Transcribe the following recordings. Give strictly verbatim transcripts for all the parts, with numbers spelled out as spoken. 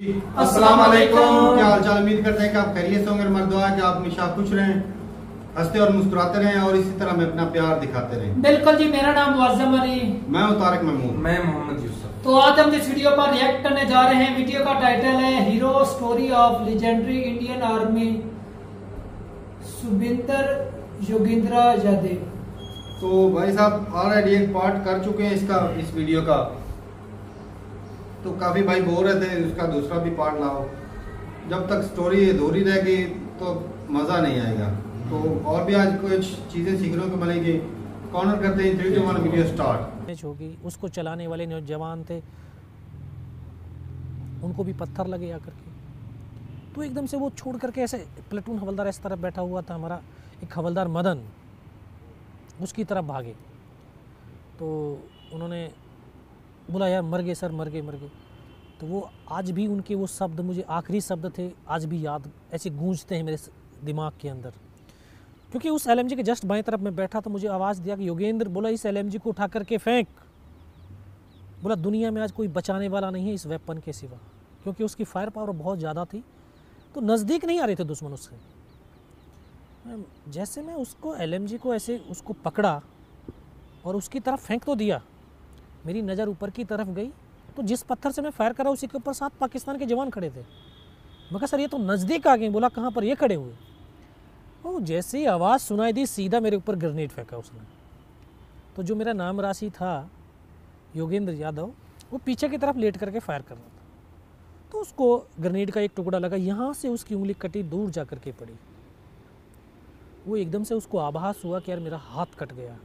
अस्सलाम वालेकुम। क्या हाल चाल, उम्मीद करते हैं कि आप खैरियत से होंगे। हमारी दुआ है कि आप हमेशा खुश रहें, हंसते और मुस्कुराते रहें और इसी तरह में अपना प्यार दिखाते रहें। बिल्कुल जी, मेरा नाम मुअज्जम अली, मैं हूं तारिक महमूद, मैं मोहम्मद यूसुफ। तो आज हम जिस वीडियो पर रिएक्ट करने जा रहे हैं, वीडियो का टाइटल है hero story of legendary Indian army Subinder Yogendra Yadav. तो भाई साहब ऑलरेडी एक पार्ट कर चुके हैं इसका, इस वीडियो का, तो काफी भाई बोल रहे थे उसका दूसरा भी पार्ट लाओ। जब तक स्टोरी अधूरी रहेगी तो मजा नहीं आएगा। तो और भी आज कुछ चीजें सीखने को मिलेंगी। कॉर्नर करते हैं, three two one video start. होगी, उसको चलाने वाले नौजवान थे, उनको भी पत्थर लगे आकर के, तो एकदम से वो छोड़ करके ऐसे प्लेटून हवलदार इस तरफ बैठा हुआ था, हमारा एक हवलदार मदन, उसकी तरफ भागे। तो उन्होंने बोला यार मर गए सर, मर गए मर गए। तो वो आज भी उनके वो शब्द मुझे आखिरी शब्द थे, आज भी याद ऐसे गूंजते हैं मेरे दिमाग के अंदर। क्योंकि उस एलएमजी के जस्ट बाएं तरफ में बैठा था, मुझे आवाज़ दिया कि योगेंद्र, बोला इस एलएमजी को उठा करके फेंक। बोला दुनिया में आज कोई बचाने वाला नहीं है इस वेपन के सिवा, क्योंकि उसकी फायर पावर बहुत ज़्यादा थी, तो नज़दीक नहीं आ रहे थे दुश्मन उससे। जैसे मैं उसको एलएमजी को ऐसे उसको पकड़ा और उसकी तरफ फेंक तो दिया, मेरी नज़र ऊपर की तरफ गई तो जिस पत्थर से मैं फायर करा उसी के ऊपर सात पाकिस्तान के जवान खड़े थे। मैं कहा सर ये तो नज़दीक आ गए। बोला कहाँ पर? ये खड़े हुए। वो जैसे ही आवाज़ सुनाई दी सीधा मेरे ऊपर ग्रेनेड फेंका उसने। तो जो मेरा नाम राशि था योगेंद्र यादव, वो पीछे की तरफ लेट करके फायर कर रहा था, तो उसको ग्रेनेड का एक टुकड़ा लगा, यहाँ से उसकी उंगली कटी, दूर जा कर के पड़ी। वो एकदम से उसको आभास हुआ कि यार मेरा हाथ कट गया।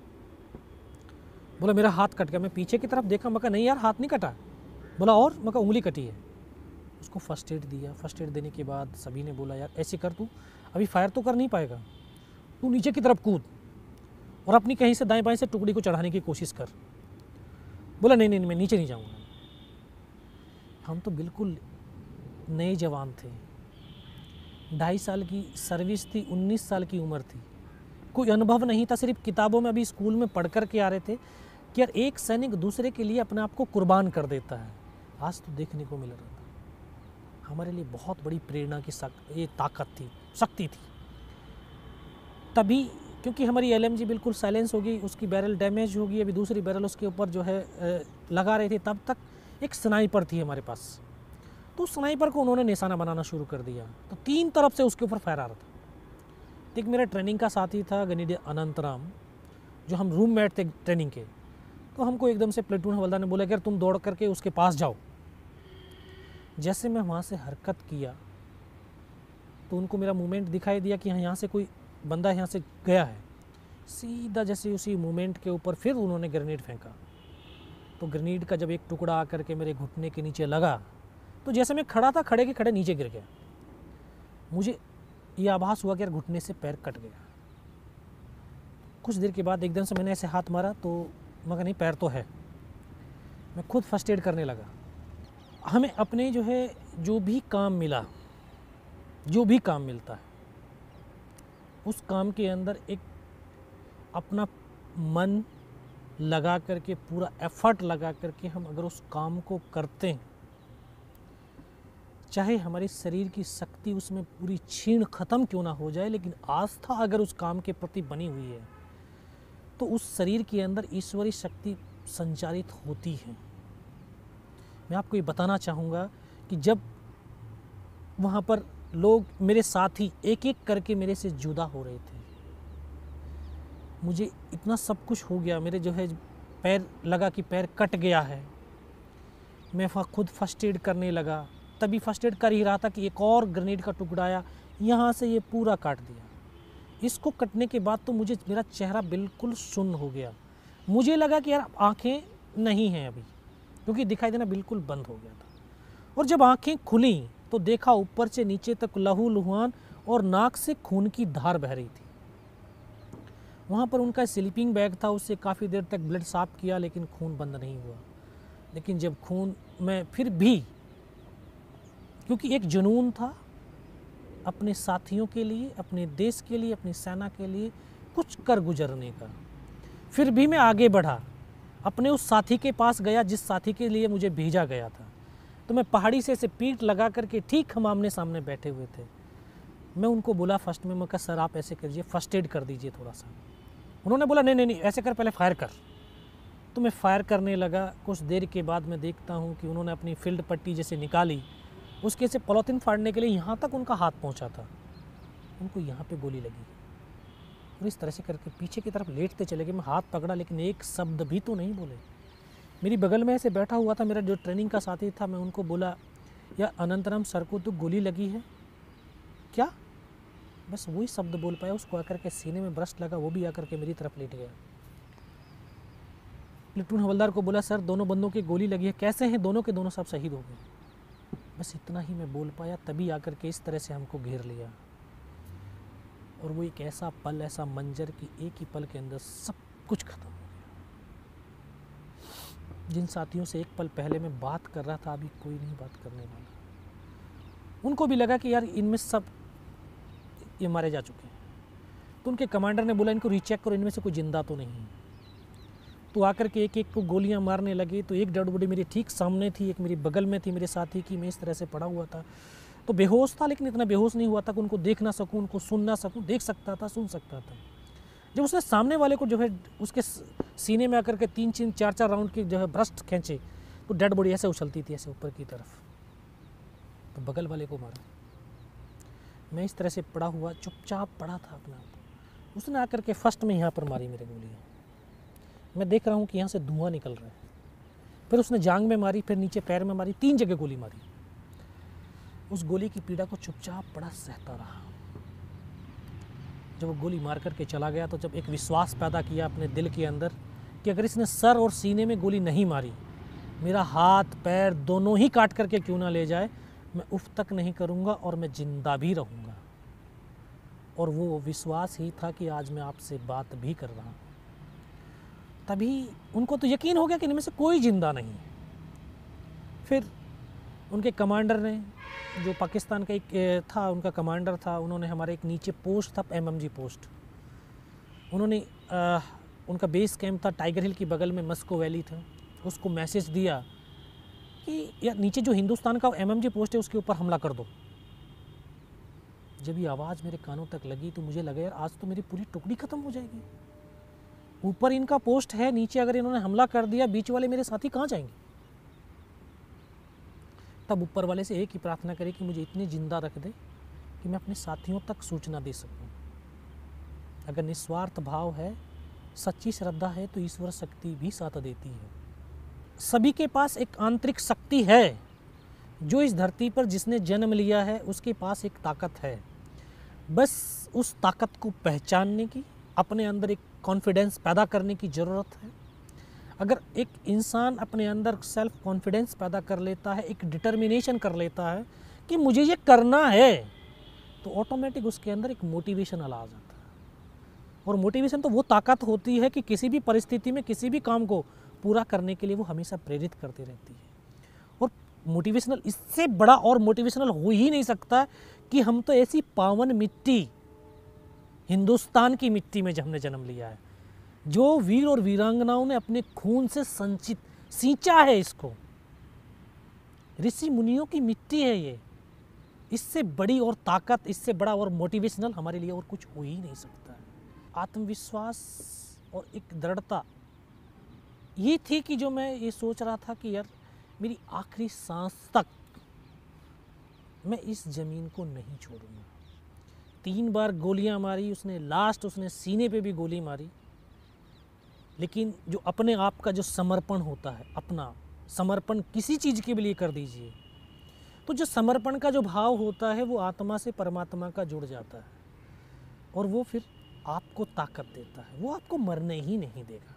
बोला मेरा हाथ कट गया। मैं पीछे की तरफ देखा, मैं कहा नहीं यार हाथ नहीं कटा। बोला और? मैं कहा उंगली कटी है। उसको फर्स्ट एड दिया। फर्स्ट एड देने के बाद सभी ने बोला यार ऐसे कर, तू अभी फायर तो कर नहीं पाएगा, तू नीचे की तरफ कूद और अपनी कहीं से दाएं बाएं से टुकड़ी को चढ़ाने की कोशिश कर। बोला नहीं नहीं मैं नीचे नहीं जाऊँगा। हम तो बिल्कुल नए जवान थे, ढाई साल की सर्विस थी, उन्नीस साल की उम्र थी, कोई अनुभव नहीं था, सिर्फ किताबों में अभी स्कूल में पढ़ कर के आ रहे थे कि यार एक सैनिक दूसरे के लिए अपने आप को कुर्बान कर देता है। आज तो देखने को मिल रहा था। हमारे लिए बहुत बड़ी प्रेरणा की ये ताकत थी, शक्ति थी। तभी क्योंकि हमारी एलएमजी बिल्कुल साइलेंस होगी, उसकी बैरल डैमेज होगी, अभी दूसरी बैरल उसके ऊपर जो है लगा रही थी, तब तक एक स्नाइपर थी हमारे पास। तो स्नाइपर को उन्होंने निशाना बनाना शुरू कर दिया, तो तीन तरफ से उसके ऊपर फायर आ रहा था। एक मेरा ट्रेनिंग का साथी था ग्रेनेडियर अनंतराम, जो हम रूममेट थे ट्रेनिंग के। तो हमको एकदम से प्लेटून हवलदार ने बोला कि यार तुम दौड़ करके उसके पास जाओ। जैसे मैं वहाँ से हरकत किया तो उनको मेरा मूवमेंट दिखाई दिया कि हाँ यहाँ से कोई बंदा यहाँ से गया है। सीधा जैसे उसी मूवमेंट के ऊपर फिर उन्होंने ग्रेनेड फेंका। तो ग्रेनेड का जब एक टुकड़ा आकर के मेरे घुटने के नीचे लगा, तो जैसे मैं खड़ा था, खड़े के खड़े नीचे गिर गया। मुझे ये आभास हुआ कि यार घुटने से पैर कट गया। कुछ देर के बाद एकदम से मैंने ऐसे हाथ मारा, तो मगर नहीं, पैर तो है। मैं खुद फर्स्ट एड करने लगा। हमें अपने जो है जो भी काम मिला, जो भी काम मिलता है, उस काम के अंदर एक अपना मन लगा करके, पूरा एफर्ट लगा करके हम अगर उस काम को करते हैं, चाहे हमारे शरीर की शक्ति उसमें पूरी छीण खत्म क्यों ना हो जाए, लेकिन आस्था अगर उस काम के प्रति बनी हुई है तो उस शरीर के अंदर ईश्वरीय शक्ति संचारित होती है। मैं आपको ये बताना चाहूँगा कि जब वहाँ पर लोग, मेरे साथी एक एक करके मेरे से जुदा हो रहे थे, मुझे इतना सब कुछ हो गया, मेरे जो है पैर लगा कि पैर कट गया है। मैं वहाँ खुद फर्स्ट एड करने लगा। तभी फर्स्ट एड कर ही रहा था कि एक और ग्रेनेड का टुकड़ा आया, यहाँ से ये पूरा काट दिया। इसको कटने के बाद तो मुझे, मेरा चेहरा बिल्कुल सुन्न हो गया। मुझे लगा कि यार आंखें नहीं हैं अभी, क्योंकि दिखाई देना बिल्कुल बंद हो गया था। और जब आंखें खुली तो देखा ऊपर से नीचे तक लहू लुहान और नाक से खून की धार बह रही थी। वहाँ पर उनका स्लीपिंग बैग था, उससे काफ़ी देर तक ब्लड साफ किया, लेकिन खून बंद नहीं हुआ। लेकिन जब खून में फिर भी, क्योंकि एक जुनून था अपने साथियों के लिए, अपने देश के लिए, अपनी सेना के लिए कुछ कर गुजरने का, फिर भी मैं आगे बढ़ा। अपने उस साथी के पास गया जिस साथी के लिए मुझे भेजा गया था। तो मैं पहाड़ी से ऐसे पीठ लगा करके ठीक हम आमने सामने बैठे हुए थे। मैं उनको बोला फर्स्ट में, मैं कहा सर आप ऐसे करिए, फर्स्ट एड कर दीजिए थोड़ा सा। उन्होंने बोला नहीं नहीं नहीं ऐसे कर, पहले फायर कर। तो मैं फायर करने लगा। कुछ देर के बाद मैं देखता हूँ कि उन्होंने अपनी फील्ड पट्टी जैसे निकाली, उसके से पॉलीथिन फाड़ने के लिए यहाँ तक उनका हाथ पहुँचा था, उनको यहाँ पे गोली लगी और इस तरह से करके पीछे की तरफ लेटते चले गए। मैं हाथ पकड़ा लेकिन एक शब्द भी तो नहीं बोले। मेरी बगल में ऐसे बैठा हुआ था मेरा जो ट्रेनिंग का साथी था, मैं उनको बोला या अनंतराम सर को तो गोली लगी है क्या? बस वही शब्द बोल पाया। उसको आकर के सीने में ब्रस्ट लगा, वो भी आकर के मेरी तरफ लेट गया। प्लेटून हवलदार को बोला सर दोनों बंदों की गोली लगी है, कैसे हैं? दोनों के दोनों सब शहीद हो गए। बस इतना ही मैं बोल पाया, तभी आकर के इस तरह से हमको घेर लिया। और वो एक ऐसा पल, ऐसा मंजर कि एक ही पल के अंदर सब कुछ खत्म हो गया। जिन साथियों से एक पल पहले मैं बात कर रहा था, अभी कोई नहीं बात करने वाला। उनको भी लगा कि यार इनमें सब ये मारे जा चुके हैं। तो उनके कमांडर ने बोला इनको रीचेक करो, इनमें से कोई जिंदा तो नहीं है। तो आकर के एक एक को गोलियां मारने लगे। तो एक डेड बॉडी मेरे ठीक सामने थी, एक मेरी बगल में थी मेरे साथी की। मैं इस तरह से पड़ा हुआ था, तो बेहोश था, लेकिन इतना बेहोश नहीं हुआ था कि उनको देख ना सकूं, उनको सुन ना सकूं। देख सकता था, सुन सकता था। जब उसने सामने वाले को जो है उसके सीने में आकर के तीन तीन चार चार राउंड की जो है ब्रस्ट खींचे, तो डेड बॉडी ऐसे उछलती थी ऐसे ऊपर की तरफ। तो बगल वाले को मारा। मैं इस तरह से पड़ा हुआ चुपचाप पड़ा था अपना। उसने आकर के फर्स्ट में यहाँ पर मारी मेरे गोली। मैं देख रहा हूँ कि यहाँ से धुआं निकल रहा है। फिर उसने जांग में मारी, फिर नीचे पैर में मारी, तीन जगह गोली मारी। उस गोली की पीड़ा को चुपचाप पड़ा सहता रहा। जब वो गोली मार करके चला गया तो जब एक विश्वास पैदा किया अपने दिल के अंदर कि अगर इसने सर और सीने में गोली नहीं मारी, मेरा हाथ पैर दोनों ही काट करके क्यों ना ले जाए, मैं उफ तक नहीं करूँगा और मैं जिंदा भी रहूँगा। और वो विश्वास ही था कि आज मैं आपसे बात भी कर रहा हूँ। तभी उनको तो यकीन हो गया कि इनमें से कोई जिंदा नहीं है। फिर उनके कमांडर ने, जो पाकिस्तान का एक था उनका कमांडर था, उन्होंने हमारे एक नीचे पोस्ट था एमएमजी पोस्ट, उन्होंने आ, उनका बेस कैंप था टाइगर हिल की बगल में, मस्को वैली था, उसको मैसेज दिया कि यार नीचे जो हिंदुस्तान का एमएमजी पोस्ट है उसके ऊपर हमला कर दो। जब ये आवाज़ मेरे कानों तक लगी तो मुझे लगा यार आज तो मेरी पूरी टुकड़ी ख़त्म हो जाएगी। ऊपर इनका पोस्ट है, नीचे अगर इन्होंने हमला कर दिया, बीच वाले मेरे साथी कहाँ जाएंगे? तब ऊपर वाले से एक ही प्रार्थना करी कि मुझे इतनी जिंदा रख दे कि मैं अपने साथियों तक सूचना दे सकूं। अगर निस्वार्थ भाव है, सच्ची श्रद्धा है, तो ईश्वर शक्ति भी साथ देती है। सभी के पास एक आंतरिक शक्ति है। जो इस धरती पर जिसने जन्म लिया है उसके पास एक ताकत है। बस उस ताकत को पहचानने की, अपने अंदर एक कॉन्फिडेंस पैदा करने की ज़रूरत है। अगर एक इंसान अपने अंदर सेल्फ कॉन्फिडेंस पैदा कर लेता है, एक डिटर्मिनेशन कर लेता है कि मुझे ये करना है, तो ऑटोमेटिक उसके अंदर एक मोटिवेशन आ जाता है। और मोटिवेशन तो वो ताकत होती है कि किसी भी परिस्थिति में किसी भी काम को पूरा करने के लिए वो हमेशा प्रेरित करती रहती है। और मोटिवेशनल, इससे बड़ा और मोटिवेशनल हो ही नहीं सकता कि हम तो ऐसी पावन मिट्टी, हिंदुस्तान की मिट्टी में हमने जन्म लिया है, जो वीर और वीरांगनाओं ने अपने खून से संचित सींचा है। इसको ऋषि मुनियों की मिट्टी है ये। इससे बड़ी और ताकत, इससे बड़ा और मोटिवेशनल हमारे लिए और कुछ हो ही नहीं सकता है। आत्मविश्वास और एक दृढ़ता ये थी कि जो मैं ये सोच रहा था कि यार मेरी आखिरी सांस तक मैं इस ज़मीन को नहीं छोड़ूंगा। तीन बार गोलियां मारी उसने, लास्ट उसने सीने पे भी गोली मारी, लेकिन जो अपने आप का जो समर्पण होता है, अपना समर्पण किसी चीज़ के लिए कर दीजिए, तो जो समर्पण का जो भाव होता है वो आत्मा से परमात्मा का जुड़ जाता है और वो फिर आपको ताकत देता है, वो आपको मरने ही नहीं देगा।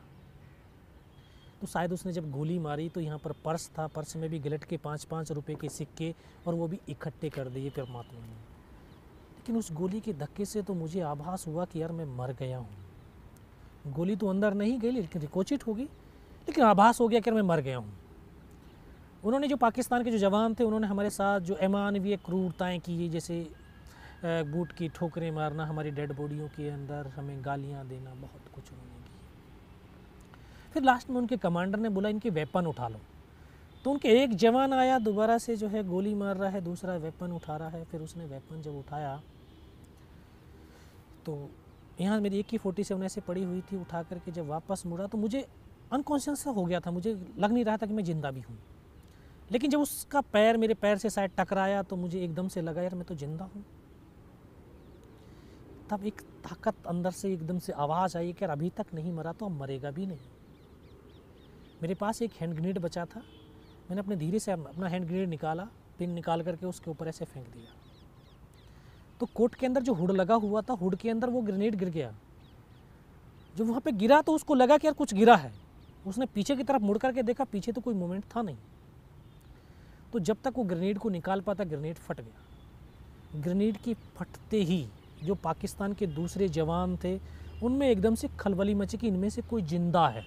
तो शायद उसने जब गोली मारी तो यहाँ पर पर्स था, पर्स में भी गिलट के पाँच पाँच रुपए के सिक्के और वो भी इकट्ठे कर दिए परमात्मा ने। लेकिन उस गोली के धक्के से तो मुझे आभास हुआ कि यार मैं मर गया हूँ। गोली तो अंदर नहीं गई लेकिन रिकोचिट होगी, लेकिन आभास हो गया कि मैं मर गया हूँ। उन्होंने, जो पाकिस्तान के जो जवान थे, उन्होंने हमारे साथ जो अमानवीय क्रूरताएँ की, जैसे बूट की ठोकरें मारना, हमारी डेड बॉडियों के अंदर हमें गालियाँ देना, बहुत कुछ उन्होंने किया। फिर लास्ट में उनके कमांडर ने बोला इनके वेपन उठा लो। तो उनके एक जवान आया दोबारा से जो है गोली मार रहा है, दूसरा वेपन उठा रहा है। फिर उसने वेपन जब उठाया तो यहाँ मेरी एक की फोर्टी सेवन ऐसे पड़ी हुई थी, उठा करके जब वापस मुड़ा तो मुझे अनकॉन्शियस हो गया था, मुझे लग नहीं रहा था कि मैं ज़िंदा भी हूँ। लेकिन जब उसका पैर मेरे पैर से शायद टकराया तो मुझे एकदम से लगा यार मैं तो ज़िंदा हूँ। तब एक ताकत अंदर से एकदम से आवाज़ आई कि यार अभी तक नहीं मरा तो अब मरेगा भी नहीं। मेरे पास एक हैंड ग्रेनेड बचा था, मैंने अपने धीरे से अपना हैंड ग्रेनेड निकाला, पिन निकाल करके उसके ऊपर ऐसे फेंक दिया। तो कोट के अंदर जो हुड लगा हुआ था, हुड के अंदर वो ग्रेनेड गिर गया। जब वहाँ पे गिरा तो उसको लगा कि यार कुछ गिरा है। उसने पीछे की तरफ मुड़ करके देखा, पीछे तो कोई मोमेंट था नहीं। तो जब तक वो ग्रेनेड को निकाल पाता ग्रेनेड फट गया। ग्रेनेड की फटते ही जो पाकिस्तान के दूसरे जवान थे उनमें एकदम से खलबली मची कि इनमें से कोई जिंदा है।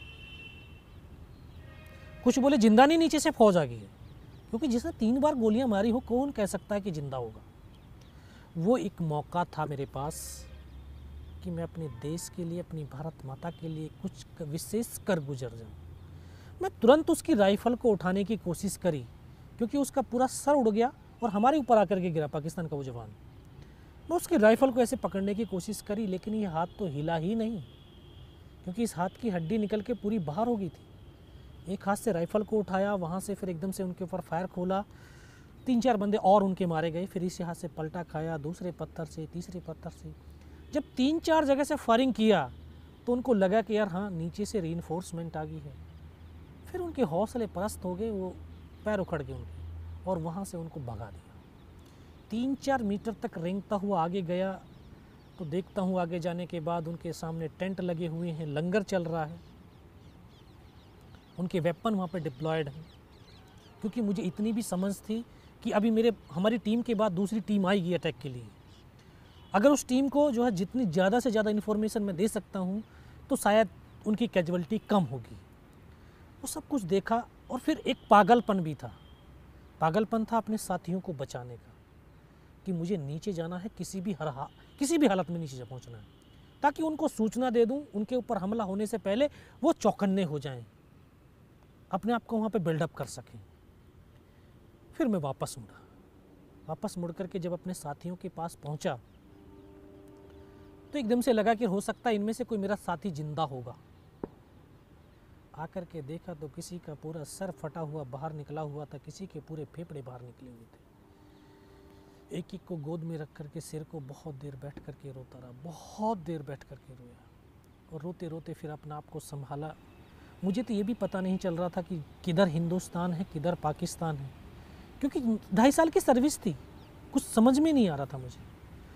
कुछ बोले जिंदा नहीं, नीचे से फौज आ गई है, क्योंकि जिसने तीन बार गोलियां मारी हो कौन कह सकता है कि जिंदा होगा। वो एक मौका था मेरे पास कि मैं अपने देश के लिए, अपनी भारत माता के लिए कुछ विशेष कर गुजर जाऊं। मैं तुरंत उसकी राइफल को उठाने की कोशिश करी, क्योंकि उसका पूरा सर उड़ गया और हमारे ऊपर आकर के गिरा पाकिस्तान का वो जवान। मैं उसकी राइफल को ऐसे पकड़ने की कोशिश करी, लेकिन ये हाथ तो हिला ही नहीं, क्योंकि इस हाथ की हड्डी निकल के पूरी बाहर हो गई थी। एक हाथ से राइफल को उठाया, वहाँ से फिर एकदम से उनके ऊपर फायर खोला, तीन चार बंदे और उनके मारे गए। फिर इसी हाथ से पलटा खाया, दूसरे पत्थर से, तीसरे पत्थर से। जब तीन चार जगह से फायरिंग किया तो उनको लगा कि यार हाँ नीचे से रीइंफोर्समेंट आ गई है। फिर उनके हौसले परस्त हो गए, वो पैर उखड़ गए उनके और वहाँ से उनको भगा दिया। तीन चार मीटर तक रेंगता हुआ आगे गया तो देखता हूँ आगे जाने के बाद उनके सामने टेंट लगे हुए हैं, लंगर चल रहा है, उनके वेपन वहाँ पे डिप्लॉयड हैं। क्योंकि मुझे इतनी भी समझ थी कि अभी मेरे हमारी टीम के बाद दूसरी टीम आएगी अटैक के लिए। अगर उस टीम को जो है जितनी ज़्यादा से ज़्यादा इन्फॉर्मेशन मैं दे सकता हूँ तो शायद उनकी कैजुअलिटी कम होगी। वो सब कुछ देखा और फिर एक पागलपन भी था। पागलपन था अपने साथियों को बचाने का, कि मुझे नीचे जाना है, किसी भी हर हा, किसी भी हालत में नीचे पहुँचना है, ताकि उनको सूचना दे दूँ, उनके ऊपर हमला होने से पहले वो चौकन्ने हो जाएं, अपने आप को वहाँ पे बिल्डअप कर सकें। फिर मैं वापस मुड़ा। वापस मुड़ करके जब अपने साथियों के पास पहुँचा तो एकदम से लगा कि हो सकता है इनमें से कोई मेरा साथी जिंदा होगा। आकर के देखा तो किसी का पूरा सर फटा हुआ बाहर निकला हुआ था, किसी के पूरे फेफड़े बाहर निकले हुए थे। एक एक को गोद में रख करके सिर को बहुत देर बैठ करके रोता रहा, बहुत देर बैठ करके रोया और रोते रोते फिर अपने आप को संभाला। मुझे तो ये भी पता नहीं चल रहा था कि किधर हिंदुस्तान है किधर पाकिस्तान है, क्योंकि ढाई साल की सर्विस थी, कुछ समझ में नहीं आ रहा था मुझे।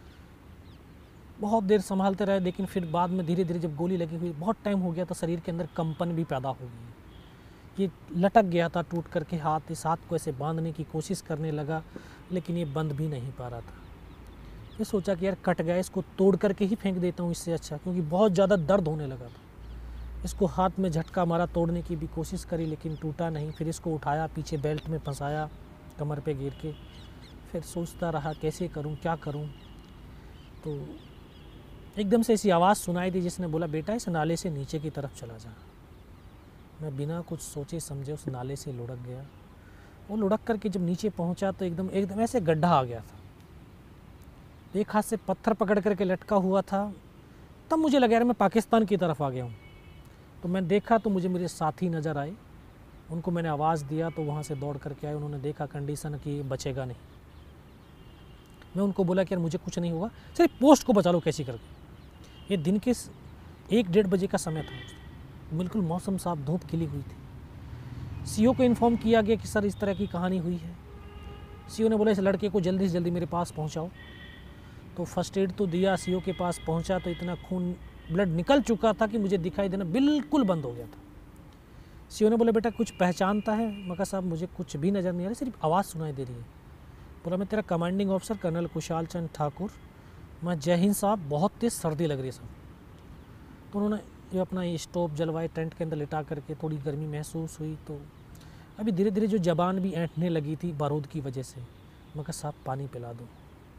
बहुत देर संभालते रहे, लेकिन फिर बाद में धीरे धीरे जब गोली लगी हुई बहुत टाइम हो गया तो शरीर के अंदर कंपन भी पैदा हो गई। ये लटक गया था टूट करके हाथ, इस हाथ को ऐसे बांधने की कोशिश करने लगा, लेकिन ये बंद भी नहीं पा रहा था। ये सोचा कि यार कट गया, इसको तोड़ करके ही फेंक देता हूँ इससे अच्छा, क्योंकि बहुत ज़्यादा दर्द होने लगा था। इसको हाथ में झटका मारा, तोड़ने की भी कोशिश करी लेकिन टूटा नहीं। फिर इसको उठाया, पीछे बेल्ट में फंसाया, कमर पे गिर के। फिर सोचता रहा कैसे करूं, क्या करूं। तो एकदम से ऐसी आवाज़ सुनाई दी जिसने बोला बेटा इस नाले से नीचे की तरफ चला जा। मैं बिना कुछ सोचे समझे उस नाले से लुढ़क गया। वो लुढ़क करके जब नीचे पहुंचा तो एकदम एकदम ऐसे गड्ढा आ गया था। एक हाथ से पत्थर पकड़ करके लटका हुआ था। तब मुझे लगा यार मैं पाकिस्तान की तरफ आ गया हूँ। तो मैं देखा तो मुझे मेरे साथी नज़र आए, उनको मैंने आवाज़ दिया तो वहाँ से दौड़ करके आए। उन्होंने देखा कंडीशन कि बचेगा नहीं। मैं उनको बोला कि यार मुझे कुछ नहीं होगा, सिर्फ पोस्ट को बचा लो कैसी करके। ये दिन के एक डेढ़ बजे का समय था, बिल्कुल मौसम साफ, धूप खिली हुई थी। सीओ को इन्फॉर्म किया गया कि सर इस तरह की कहानी हुई है। सीओ ने बोला इस लड़के को जल्दी से जल्दी मेरे पास पहुँचाओ। तो फर्स्ट एड तो दिया, सीओ के पास पहुँचा तो इतना खून ब्लड निकल चुका था कि मुझे दिखाई देना बिल्कुल बंद हो गया था। सीओ ने बोला बेटा कुछ पहचानता है? मैं कहा साहब मुझे कुछ भी नज़र नहीं आ रहा, सिर्फ आवाज़ सुनाई दे रही है। बोला मैं तेरा commanding officer colonel Kushal Chand Thakur. मैं जय हिंद साहब, बहुत तेज़ सर्दी लग रही है साहब। तो उन्होंने जो अपना ये स्टोव जलवाए, टेंट के अंदर लिटा करके, थोड़ी गर्मी महसूस हुई तो अभी धीरे धीरे जो जबान भी ऐंठने लगी थी बारूद की वजह से। मैं कहा साहब पानी पिला दो।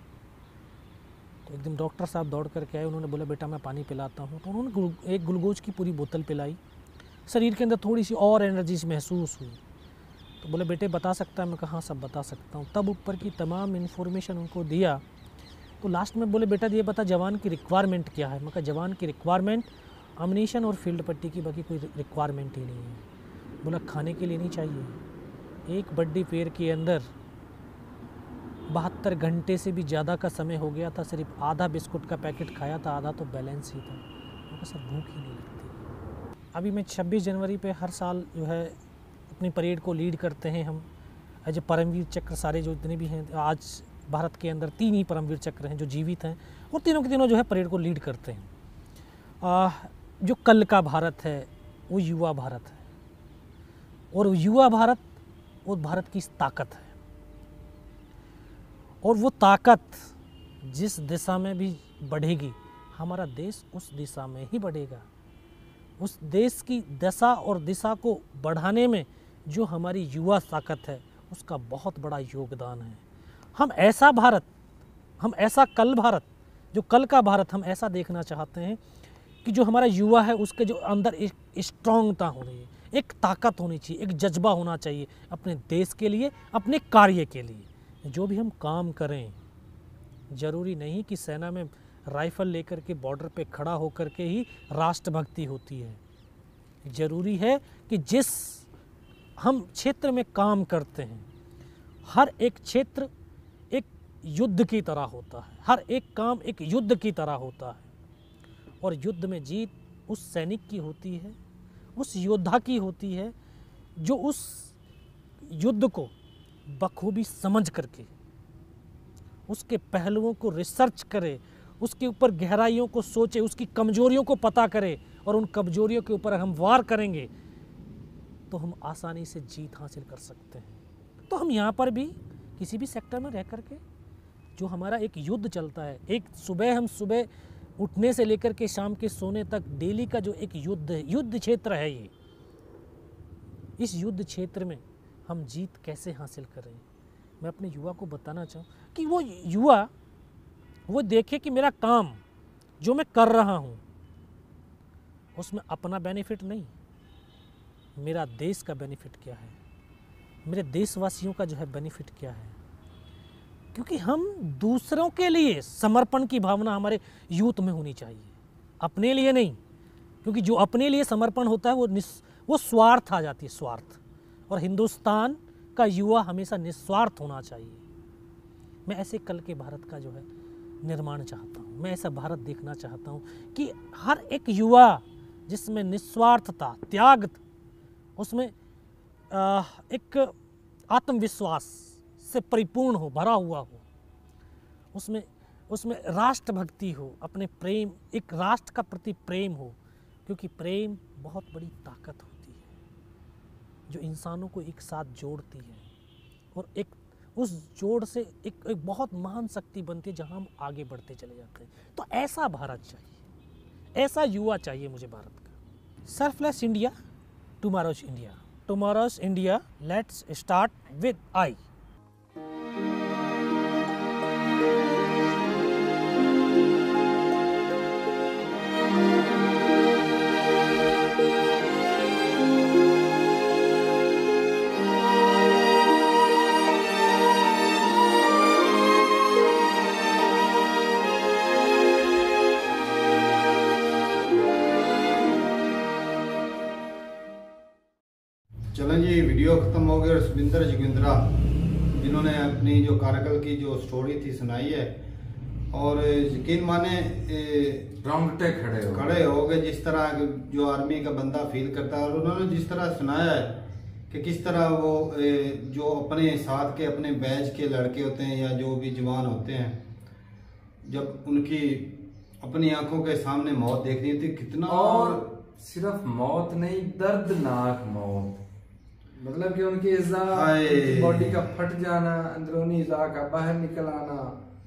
तो एकदम डॉक्टर साहब दौड़ करके आए, उन्होंने बोला बेटा मैं पानी पिलाता हूँ। तो उन्होंने एक ग्लूकोज की पूरी बोतल पिलाई। शरीर के अंदर थोड़ी सी और एनर्जी महसूस हुई। तो बोले बेटे बता सकता है? मैं कहा हाँ सब बता सकता हूँ। तब ऊपर की तमाम इन्फॉर्मेशन उनको दिया। तो लास्ट में बोले बेटा ये बता जवान की रिक्वायरमेंट क्या है? मैं कहा जवान की रिक्वायरमेंट अम्यूनिशन और फील्ड पट्टी की, बाकी कोई रिक्वायरमेंट ही नहीं है। बोला खाने के लिए नहीं चाहिए। एक बड्डी पेड़ के अंदर बहत्तर घंटे से भी ज़्यादा का समय हो गया था, सिर्फ आधा बिस्कुट का पैकेट खाया था, आधा तो बैलेंस ही था। मैं कहा सर भूख ही नहीं लगती। अभी मैं छब्बीस जनवरी पे हर साल जो है अपनी परेड को लीड करते हैं हम एज ए परमवीर चक्र। सारे जो जितने भी हैं आज भारत के अंदर तीन ही परमवीर चक्र हैं जो जीवित हैं, और तीनों के तीनों जो है परेड को लीड करते हैं। आ, जो कल का भारत है वो युवा भारत है, और युवा भारत वो भारत की ताकत है, और वो ताकत जिस दिशा में भी बढ़ेगी हमारा देश उस दिशा में ही बढ़ेगा। उस देश की दशा और दिशा को बढ़ाने में जो हमारी युवा ताकत है उसका बहुत बड़ा योगदान है। हम ऐसा भारत, हम ऐसा कल भारत, जो कल का भारत हम ऐसा देखना चाहते हैं कि जो हमारा युवा है उसके जो अंदर एक स्ट्रॉन्गता होनी है, एक ताकत होनी चाहिए, एक जज्बा होना चाहिए अपने देश के लिए, अपने कार्य के लिए। जो भी हम काम करें, ज़रूरी नहीं कि सेना में राइफ़ल लेकर के बॉर्डर पे खड़ा होकर के ही राष्ट्रभक्ति होती है। ज़रूरी है कि जिस हम क्षेत्र में काम करते हैं, हर एक क्षेत्र एक युद्ध की तरह होता है, हर एक काम एक युद्ध की तरह होता है, और युद्ध में जीत उस सैनिक की होती है, उस योद्धा की होती है जो उस युद्ध को बखूबी समझ करके उसके पहलुओं को रिसर्च करे, उसके ऊपर गहराइयों को सोचे, उसकी कमजोरियों को पता करे, और उन कमजोरियों के ऊपर हम वार करेंगे तो हम आसानी से जीत हासिल कर सकते हैं। तो हम यहाँ पर भी किसी भी सेक्टर में रह करके जो हमारा एक युद्ध चलता है, एक सुबह हम सुबह उठने से लेकर के शाम के सोने तक डेली का जो एक युद्ध है, युद्ध क्षेत्र है ये, इस युद्ध क्षेत्र में हम जीत कैसे हासिल करें। मैं अपने युवा को बताना चाहूँ कि वो युवा वो देखे कि मेरा काम जो मैं कर रहा हूँ उसमें अपना बेनिफिट नहीं, मेरा देश का बेनिफिट क्या है, मेरे देशवासियों का जो है बेनिफिट क्या है। क्योंकि हम दूसरों के लिए समर्पण की भावना हमारे यूथ में होनी चाहिए, अपने लिए नहीं। क्योंकि जो अपने लिए समर्पण होता है वो निस वो स्वार्थ आ जाती है, स्वार्थ। और हिंदुस्तान का युवा हमेशा निस्वार्थ होना चाहिए। मैं ऐसे कल के भारत का जो है निर्माण चाहता हूँ, मैं ऐसा भारत देखना चाहता हूँ कि हर एक युवा जिसमें निस्वार्थता, त्याग, उसमें एक आत्मविश्वास से परिपूर्ण हो, भरा हुआ हो, उसमें उसमें राष्ट्रभक्ति हो, अपने प्रेम, एक राष्ट्र का प्रति प्रेम हो। क्योंकि प्रेम बहुत बड़ी ताकत होती है जो इंसानों को एक साथ जोड़ती है, और एक उस जोड़ से एक, एक बहुत महान शक्ति बनती है जहां हम आगे बढ़ते चले जाते हैं। तो ऐसा भारत चाहिए, ऐसा युवा चाहिए मुझे भारत का। Selfless India, tomorrow's India. Tomorrow's India, let's start with I. चलें जी, वीडियो ख़त्म हो गया। और सुबिंदर जोगिंद्रा जिन्होंने अपनी जो कारगिल की जो स्टोरी थी सुनाई है, और यकीन माने रोंगटे खड़े हो खड़े हो गए जिस तरह जो आर्मी का बंदा फील करता है। और उन्होंने जिस तरह सुनाया है कि किस तरह वो जो अपने साथ के अपने बैच के लड़के होते हैं या जो भी जवान होते हैं, जब उनकी अपनी आंखों के सामने मौत देखनी थी, कितना, और सिर्फ मौत नहीं, दर्दनाक मौत, मतलब कि उनकी इज़ा, उनकी बॉडी का फट जाना, अंदरूनी इज़ा का बाहर निकल आना।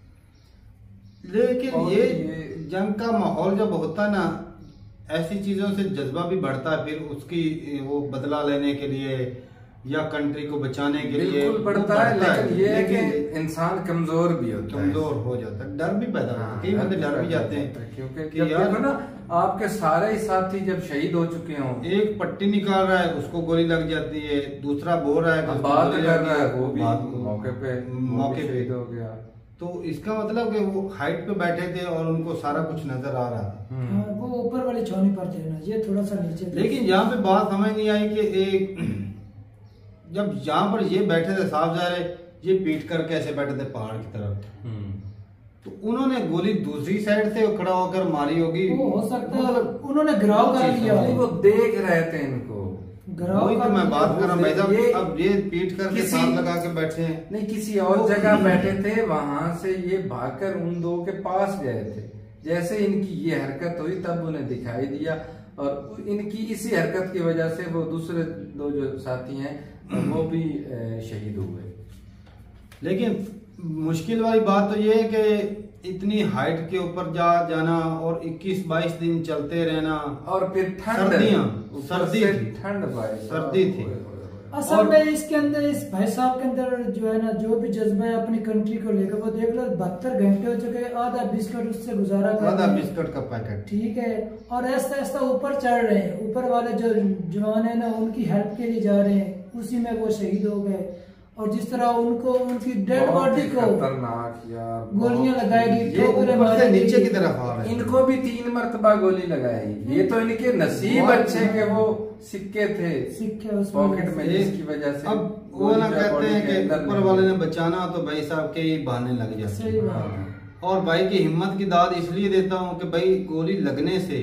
लेकिन ये, ये जंग का माहौल जब होता है ना, ऐसी चीजों से जज्बा भी बढ़ता है, फिर उसकी वो बदला लेने के लिए या कंट्री को बचाने के लिए बिल्कुल बढ़ता है। लेकिन ये है कि इंसान कमजोर भी होता है, कमजोर हो जाता है, डर भी पैदा होता है, कई बंदे डर भी जाते हैं। क्योंकि जब देखो ना आपके सारे ही साथी जब शहीद हो चुके हों, एक पट्टी निकाल रहा है उसको गोली लग जाती है, दूसरा बोल रहा है कि बात कर रहा है वो भी मौके पे मौके पे शहीद हो गया। तो इसका मतलब कि वो हाइट पे बैठे थे और उनको सारा कुछ नजर आ रहा था। हाँ, वो ऊपर वाली छावनी पर थे ना, ये थोड़ा सा नीचे थे। लेकिन यहाँ पे बात समझ नहीं आई कि एक जब यहाँ पर ये बैठे थे साफ जा रहे, ये पीट कर कैसे बैठे थे पहाड़ की तरफ, तो उन्होंने गोली दूसरी साइड से खड़ा होकर मारी होगी। वो हो सकता है उन्होंने घिराव कर लिया, वो देख रहे थे इनको। वही तो मैं बात कर रहा हूँ भाई साहब, अब ये पीट करके साथ लगा के बैठे हैं। नहीं, किसी और जगह बैठे थे, वहां से ये भागकर उन दो के पास गए थे। जैसे इनकी ये हरकत हुई तब उन्हें दिखाई दिया, और इनकी इसी हरकत की वजह से वो दूसरे दो जो साथी हैं वो भी शहीद हुए। लेकिन मुश्किल वाली बात तो ये है कि इतनी हाइट के ऊपर जा जाना और इक्कीस बाईस दिन चलते रहना, और फिर सर्दियां सर्दी ठंड भाई सर्दी थी। असल में इसके अंदर इस भाई साहब के अंदर जो है ना, जो भी जज्बा है अपनी कंट्री को लेकर, वो देख लो बहत्तर घंटे हो चुके, आधा बिस्कुट उससे गुजारा कर आधा बिस्कुट का पैकेट, ठीक है, और ऐसा ऐसा ऊपर चढ़ रहे हैं। ऊपर वाले जो जवान है ना, उनकी हेल्प के लिए जा रहे हैं, उसी में वो शहीद हो गए। और जिस तरह उनको उनकी डेड बॉडी को गोलियां लगाएगी, ठोकरें नीचे की तरफ आ रहे हैं। इनको भी तीन मरतबा गोली लगाई। ये तो इनके नसीब अच्छे के वो सिक्के थे सिक्के पॉकेट में, जिसकी वजह से अब वो ना कहते हैं कि ऊपर वाले ने बचाना तो भाई साहब के ही बहाने लग जाते हैं। और भाई की हिम्मत की दाद इसलिए देता हूँ कि भाई गोली लगने से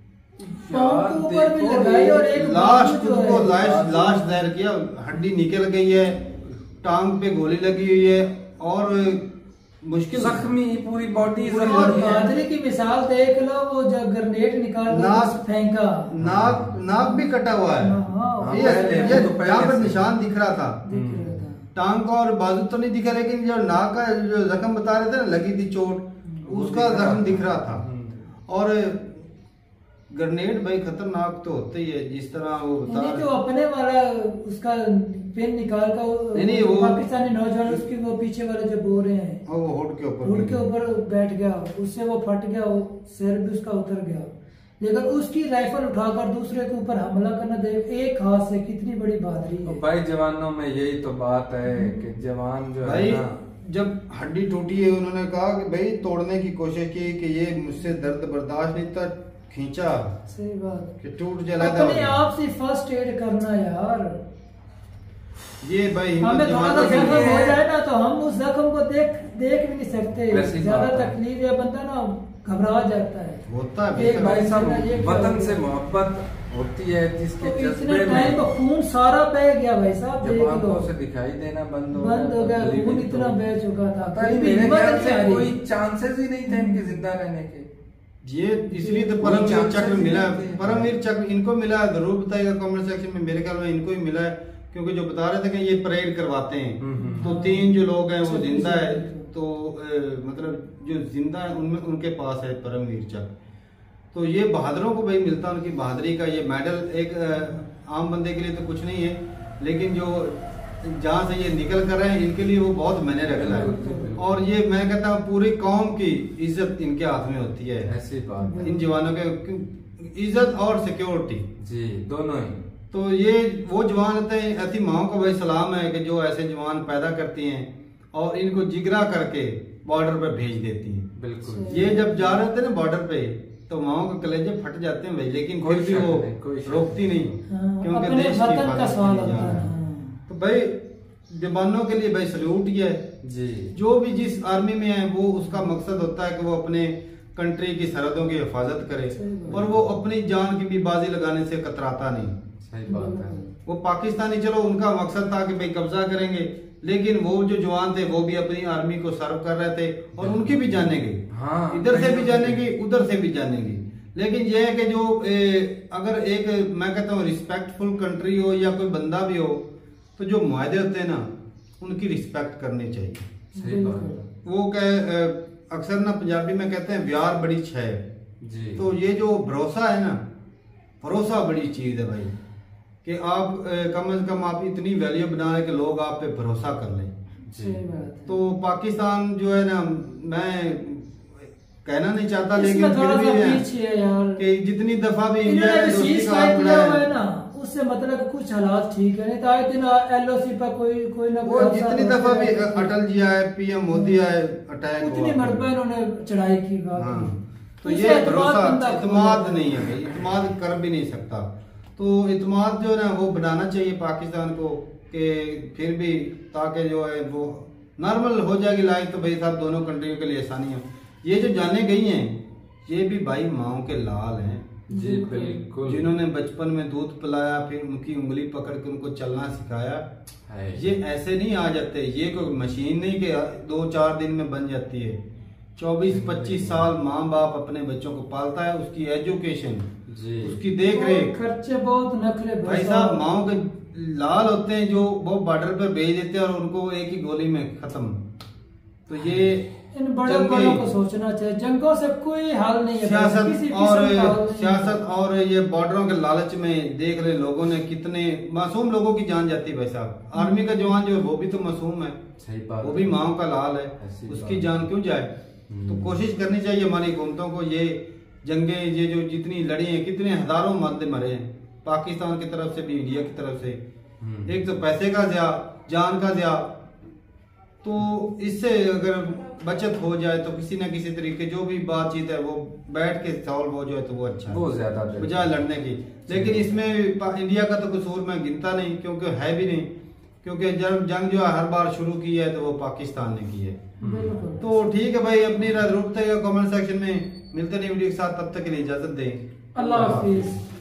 लाश खुद को लाश लाश दायर किया, हड्डी निकल गई है, टांग पे गोली लगी हुई है और मुश्किल जख्मी पूरी बॉडी। और बहादुरी की मिसाल देख लो, वो जब ग्रेनेड निकाल नाक फेंका, नाक नाक भी कटा हुआ है। हाँ, ये यहाँ पर निशान दिख रहा था, टांग का और बाजू तो नहीं दिखा, लेकिन जो नाक का जो जख्म बता रहे थे ना, लगी थी चोट, उसका जख्म दिख रहा था। और ग्रेनेड भाई खतरनाक तो होते ही है, जिस तरह वो बता रहे, जो अपने वाला उसका पेन निकाल का नहीं नहीं वो पाकिस्तानी नौजवान, उसके वो पीछे वाले जो बोल रहे हैं, वो होठ के ऊपर होठ के ऊपर बैठ गया, उससे वो फट गया, वो सिर भी उसका उतर गया। लेकिन उसकी राइफल उठाकर दूसरे के ऊपर हमला करना, देख एक हाथ से कितनी बड़ी बहादुरी है भाई। जवानों में यही तो बात है कि जवान जो भाई है ना, जब हड्डी टूटी है, उन्होंने कहा कि भाई तोड़ने की कोशिश की कि ये मुझसे दर्द बर्दाश्त नहीं था, खींचा, सही बात कि टूट जला अपने आप से फर्स्ट एड करना यार। ये भाई हमें थोड़ा सा जख्म हो जाए ना, तो हम उस जख्म को देख देख भी नहीं सकते, ज्यादा तकलीफ है, बंदा ना घबरा जाता है। होता है एक भाई साहब, वतन से मोहब्बत होती है जिसके तो जज्बे में तो खून सारा बह गया भाई साहब, जब आंखों से दिखाई देना बंद हो बंद हो गया, खून इतना बह चुका था, मेरे ख्याल से कोई चांसेस ही नहीं थे इनके जिंदा रहने के। ये इसलिए तो परमवीर चक्र मिला है, परमवीर चक्र इनको मिला है, जरूर बताइएगा कमेंट सेक्शन में। मेरे ख्याल में इनको ही मिला है, क्योंकि जो बता रहे थे कि ये परेड करवाते हैं, तो तीन जो लोग हैं वो जिंदा है, तो ए, मतलब जो जिंदा है उनमें उनके पास है परमवीर चक्र। तो ये बहादुरों को भाई मिलता है उनकी बहादुरी का ये मेडल। एक आम बंदे के लिए तो कुछ नहीं है, लेकिन जो जहाँ से ये निकल कर रहे हैं इनके लिए वो बहुत मायने रखता है। और ये मैं कहता हूँ पूरी कौम की इज्जत इनके हाथ में होती है, ऐसी बात। इन जवानों के इज्जत और सिक्योरिटी जी दोनों ही। तो ये वो जवान होते हैं, ऐसी माओ को भाई सलाम है कि जो ऐसे जवान पैदा करती हैं और इनको जिगरा करके बॉर्डर पे भेज देती हैं। बिल्कुल। ये जब जा रहे थे ना बॉर्डर पे, तो माओ के कलेजे फट जाते हैं भाई, लेकिन फिर भी वो रोकती नहीं, क्योंकि देश की हिफाजत। तो भाई जवानों के लिए भाई सल्यूट ही है जी। जो भी जिस आर्मी में है वो उसका मकसद होता है कि वो अपने कंट्री की सरहदों की हिफाजत करे, और वो अपनी जान की भी बाजी लगाने से कतराता नहीं। सही बात है। वो पाकिस्तानी चलो उनका मकसद था कि भाई कब्जा करेंगे, लेकिन वो जो जवान थे वो भी अपनी आर्मी को सर्व कर रहे थे, और उनकी भी जाने गई, हाँ, इधर से भी जाने की उधर से भी जाने की। लेकिन यह है कि जो ए, अगर एक मैं कहता हूँ रिस्पेक्टफुल कंट्री हो या कोई बंदा भी हो, तो जो मुआहदे होते हैं ना उनकी रिस्पेक्ट करनी चाहिए। सही बात। वो कह अक्सर ना पंजाबी में कहते हैं व्यार बड़ी छह जी। तो ये जो भरोसा है ना, भरोसा बड़ी चीज है भाई, कि आप ए, कम से कम आप इतनी वैल्यू बना रहे कि लोग आप पे भरोसा कर लें जी। तो पाकिस्तान जो है ना, मैं कहना नहीं चाहता, इसमें लेकिन थोड़ा फिर सा भी है पीछे है यार कि जितनी दफा भी इंडिया इन्होंने ने दोस्ती शीश का हाथ फाइट किया हुआ बढ़ाया है ना, उससे मतलब कुछ हालात ठीक है, नहीं तो आए दिन एलओसी पर कोई कोई ना वो कोई जितनी अफसर दफा भी होते हैं। अटल जी आए, पीएम मोदी आए, अटैक उतनी हुआ। मरतबा इन्होंने चढ़ाई की बात हाँ, तो उसे ये एतमाद भरोसा बंदा खो इतमाद जाता है। नहीं है भाई, इतमाद कर भी नहीं सकता। तो इतमाद जो है ना वो बनाना चाहिए पाकिस्तान को, कि फिर भी ताकि जो है वो नॉर्मल हो जाएगी लाइफ, तो भाई साहब दोनों कंट्रियों के लिए आसानी हो। ये जो जाने गई हैं ये भी भाई माओ के लाल हैं, जी बिल्कुल, जिन्होंने बचपन में दूध पिलाया, फिर उनकी उंगली पकड़ के उनको चलना सिखाया। है। ये ऐसे नहीं आ जाते, ये कोई मशीन नहीं कि दो चार दिन में बन जाती है। चौबीस पच्चीस साल माँ बाप अपने बच्चों को पालता है, उसकी एजुकेशन, जी उसकी देख रेख। खर्चे बहुत नखरे भाई साहब माओ के लाल होते हैं जो वो बॉर्डर पर भेज देते हैं और उनको एक ही गोली में खत्म। तो ये इन बड़े जंगे- बड़ों को सोचना चाहिए, जंगों से कोई हाल नहीं है, सियासत किसी किस्म और का हाल नहीं है। सियासत और ये बॉर्डरों के लालच में देख रहे लोगों ने कितने मासूम लोगों की जान जाती है। भाई साहब आर्मी का जवान जो है वो भी तो मासूम है, सही बात, वो भी माओ का लाल है, ऐसी उसकी बात। जान क्यों जाए। तो कोशिश करनी चाहिए हमारी हुकूमतों को, ये जंगे ये जो जितनी लड़ी हैं, कितने हजारों मर्द मरे हैं पाकिस्तान की तरफ से भी, इंडिया की तरफ से। एक तो पैसे का ज़िया, जान का ज़िया, तो इससे अगर बचत हो जाए तो किसी न किसी तरीके जो भी बातचीत है वो बैठ के सॉल्व हो जाए तो वो अच्छा है, वो ज्यादा बेहतर। बजाय लड़ने की। लेकिन इसमें पा- इंडिया का तो कसूर मैं गिनता नहीं, क्योंकि है भी नहीं, क्योंकि जब जंग जो है हर बार शुरू की है तो वो पाकिस्तान ने की है। बिल्कुल। तो ठीक है भाई, अपनी राय रुकते कमेंट सेक्शन में मिलते नहीं वीडियो के साथ, तब तक के लिए इजाजत दें। अल्लाह हाफिज।